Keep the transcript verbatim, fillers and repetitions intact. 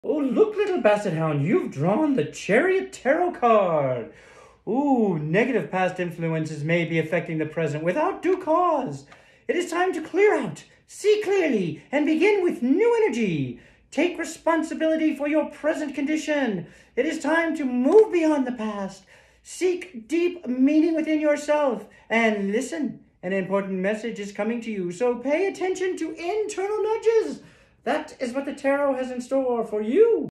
Oh, look, little Basset Hound, you've drawn the Chariot Tarot card. Ooh, negative past influences may be affecting the present without due cause. It is time to clear out, see clearly, and begin with new energy. Take responsibility for your present condition. It is time to move beyond the past. Seek deep meaning within yourself and listen. An important message is coming to you, so pay attention to internal nudges. That is what the tarot has in store for you.